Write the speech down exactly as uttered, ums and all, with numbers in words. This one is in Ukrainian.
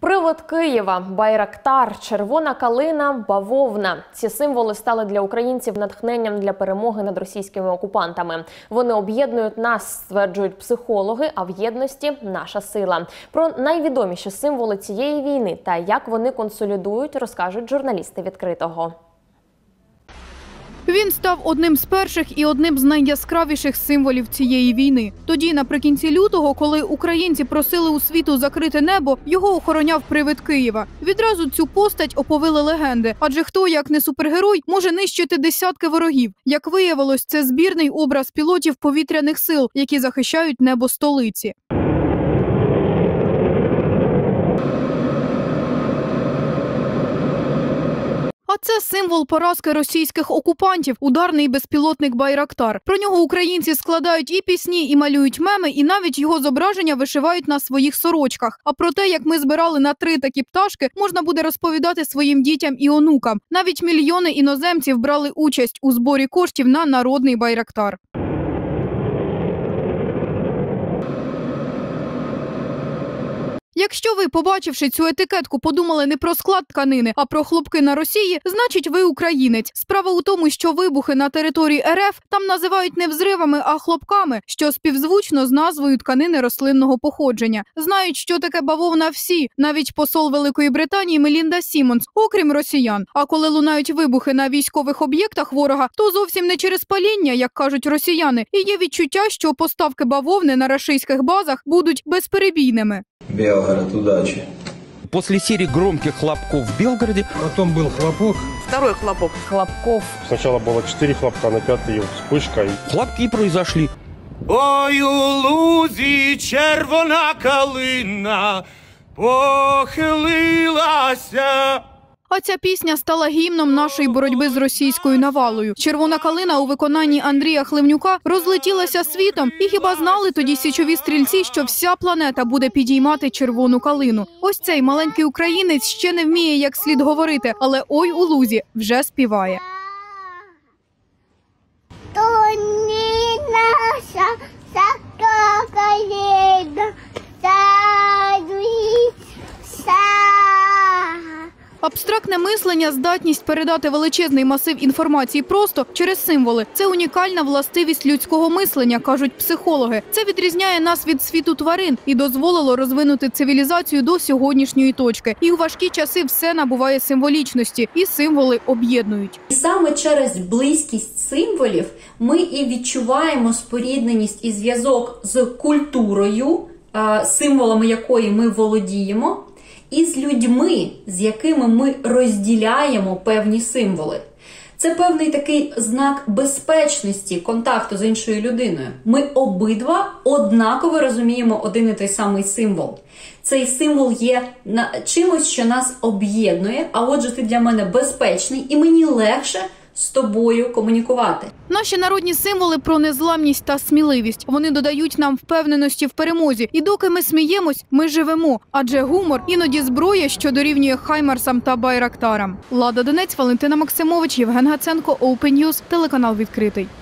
Привид Києва, Байрактар, червона калина, бавовна. Ці символи стали для українців натхненням для перемоги над російськими окупантами. Вони об'єднують нас, стверджують психологи, а в єдності – наша сила. Про найвідоміші символи цієї війни та як вони консолідують, розкажуть журналісти «Відкритого». Він став одним з перших і одним з найяскравіших символів цієї війни. Тоді, наприкінці лютого, коли українці просили у світу закрити небо, його охороняв привид Києва. Відразу цю постать оповили легенди, адже хто, як не супергерой, може нищити десятки ворогів. Як виявилось, це збірний образ пілотів повітряних сил, які захищають небо столиці. А це символ поразки російських окупантів – ударний безпілотник «Байрактар». Про нього українці складають і пісні, і малюють меми, і навіть його зображення вишивають на своїх сорочках. А про те, як ми збирали на три такі пташки, можна буде розповідати своїм дітям і онукам. Навіть мільйони іноземців брали участь у зборі коштів на народний «Байрактар». Якщо ви, побачивши цю етикетку, подумали не про склад тканини, а про хлопки на Росії, значить ви українець. Справа у тому, що вибухи на території ер еф там називають не взривами, а хлопками, що співзвучно з назвою тканини рослинного походження. Знають, що таке бавовна всі, навіть посол Великої Британії Мелінда Сімонс, окрім росіян. А коли лунають вибухи на військових об'єктах ворога, то зовсім не через паління, як кажуть росіяни, і є відчуття, що поставки бавовни на рашистських базах будуть безперебійними. Белгород, удачи. После серии громких хлопков в Белгороде... Потом был хлопок. Второй хлопок. Хлопков. Сначала было четыре хлопка, на пятый вспышка. Хлопки произошли. Ой, у лузі червона калина похилилася. А ця пісня стала гімном нашої боротьби з російською навалою. «Червона калина» у виконанні Андрія Хливнюка розлетілася світом. І хіба знали тоді січові стрільці, що вся планета буде підіймати червону калину? Ось цей маленький українець ще не вміє як слід говорити, але «Ой у лузі» вже співає. То не наша сака калина, Абстрактне мислення – здатність передати величезний масив інформації просто через символи. Це унікальна властивість людського мислення, кажуть психологи. Це відрізняє нас від світу тварин і дозволило розвинути цивілізацію до сьогоднішньої точки. І у важкі часи все набуває символічності, і символи об'єднують. І саме через близькість символів ми і відчуваємо спорідненість і зв'язок з культурою, символами якої ми володіємо, і з людьми, з якими ми розділяємо певні символи. Це певний такий знак безпечності контакту з іншою людиною. Ми обидва однаково розуміємо один і той самий символ. Цей символ є чимось, що нас об'єднує, а отже ти для мене безпечний і мені легше з тобою комунікувати. Наші народні символи про незламність та сміливість. Вони додають нам впевненості в перемозі. І доки ми сміємось, ми живемо. Адже гумор іноді зброя, що дорівнює хаймарсам та байрактарам. Лада Донець, Валентина Максимович, Євген Гаценко, Open News, телеканал «Відкритий».